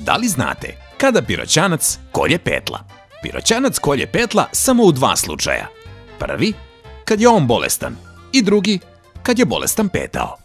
Da li znate kada Piroćanac kolje petla? Piroćanac kolje petla samo u dva slučaja. Prvi, kad je on bolestan, i drugi, kad je bolestan petao.